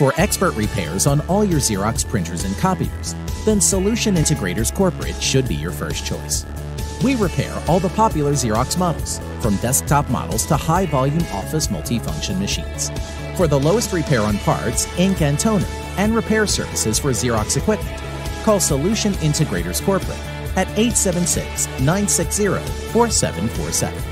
For expert repairs on all your Xerox printers and copiers, then Solution Integrators Corporate should be your first choice. We repair all the popular Xerox models, from desktop models to high-volume office multifunction machines. For the lowest repair on parts, ink and toner, and repair services for Xerox equipment, call Solution Integrators Corporate at 876-960-4747.